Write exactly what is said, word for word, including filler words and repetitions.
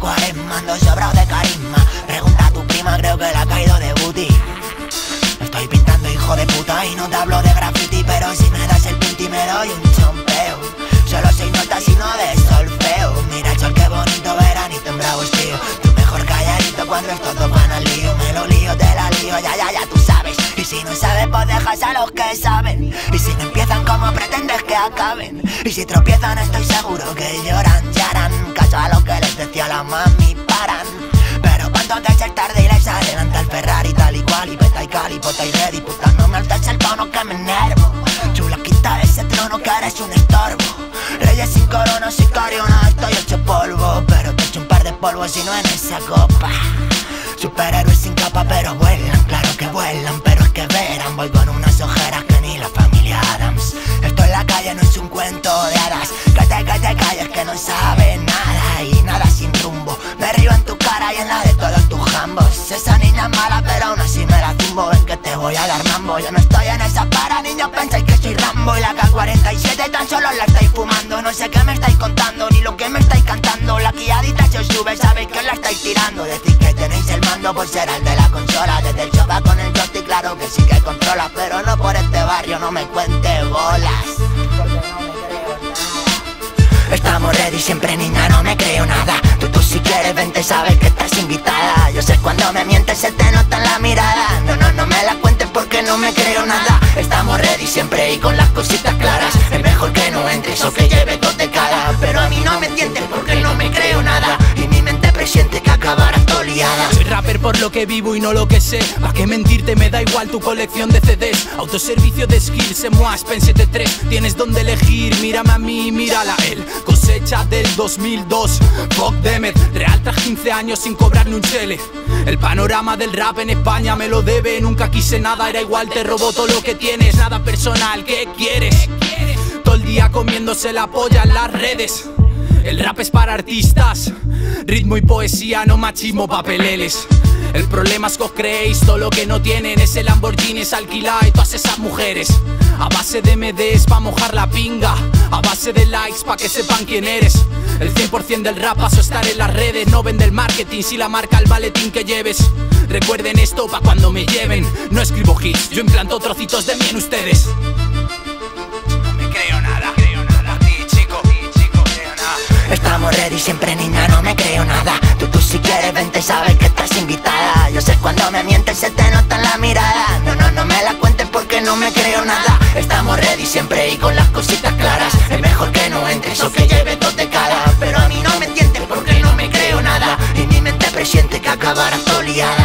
cuaresma, ando sobrado de carisma. Pregunta a tu prima, creo que la ha caído de booty. Estoy pintando, hijo de puta, y no te hablo de graffiti, pero si me das el pinti me doy un chompeo. Solo seis notas y no de solfeo. Mira, chol, qué bonito veranito en Bravos, tío. Tú mejor calladito cuando estos dos van al lío. Me lo lío, te la lío, ya, ya, ya, tú sabes. Y si no sabes, pues dejas a los que saben. Y si no empiezan, como pretendes que acaben? Y si tropiezan, estoy seguro que lloran, ya harán caso a lo que les decía la mami, paran. Pero cuando antes es tarde y les adelanta el Ferrari tal y cual, y peta y cali, pota y ready. Puta, no me altes el tono que me enervo. Chula, quita ese trono que eres un estorbo. Reyes sin corona, sicario, no estoy hecho polvo. Pero te echo un par de polvos y no en esa copa. Superhéroes sin capa pero vuelan, claro que vuelan, pero es que verán. Voy con unas ojeras que ni la familia Adams. Esto en la calle no es un cuento de hadas. Que te, que te calles que no sabes nada. Y nada sin rumbo, me río en tu cara y en la de todos tus jambos. Esa niña es mala pero aún así me la tumbo. Ven que te voy a dar mambo, yo no estoy en esa para. Niños pensáis que soy Rambo y la K cuarenta y siete tan solo la estáis fumando. No sé qué me estáis contando ni lo que me estáis cantando. La guiadita se os sube, sabéis que os la estáis tirando. Decís que tenéis el mando, pues será el de la consola. Desde el sofá con el joystick, claro que sí que controla. Pero no por este barrio, no me cuente bolas. Estamos ready siempre, niña, no me creo nada. Tú, tú si quieres vente, sabes que estás invitada. Yo sé cuando me mientes, se te nota en la mirada. No, no, no me la cuentes porque no me creo nada. Estamos ready siempre y con las cositas claras. Es mejor que no entres o que lleve dos de cara. Pero a mí no me tientes porque no me creo nada. Y mi mente presiente que acabarás todo liada. Soy rapper por lo que vivo y no lo que sé. ¿Pa' qué mentirte? Me da igual tu colección de C Ds. Autoservicio de skills, en Wasp, en siete tres. Tienes donde elegir, mírame a mí, mírala a él. Cosecha del dos mil dos, Fuck Demet. Real tras quince años sin cobrar ni un chele. El panorama del rap en España me lo debe. Nunca quise nada, era igual, te robó todo lo que tienes. Nada personal, ¿qué quieres? Todo el día comiéndose la polla en las redes. El rap es para artistas, ritmo y poesía, no machismo, papeleles. El problema es que os creéis todo lo que no tienen. Ese Lamborghini es alquilar y todas esas mujeres. A base de M Ds pa' mojar la pinga, a base de likes pa' que sepan quién eres. El cien por cien del rap paso a estar en las redes. No vende el marketing si la marca el maletín que lleves. Recuerden esto pa' cuando me lleven. No escribo hits, yo implanto trocitos de mí en ustedes. Estamos ready siempre, niña, no me creo nada. Tú, tú si quieres vente, sabes que estás invitada. Yo sé cuando me mientes, se te nota en la mirada. No, no, no me la cuentes porque no me creo nada. Estamos ready siempre y con las cositas claras. Es mejor que no entres o que lleves dos de cara. Pero a mí no me tientes porque no me creo nada. Y mi mente presiente que acabarás todo liada.